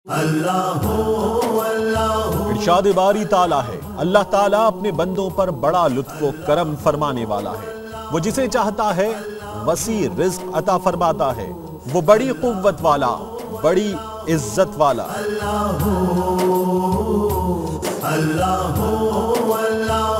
इरशाद बारी ताला है, अल्लाह ताला अपने बंदों पर बड़ा लुत्फ व करम फरमाने वाला है। वो जिसे चाहता है वसी रिज़्क अता फरमाता है। वो बड़ी कुव्वत वाला, बड़ी इज्जत वाला। अल्लाह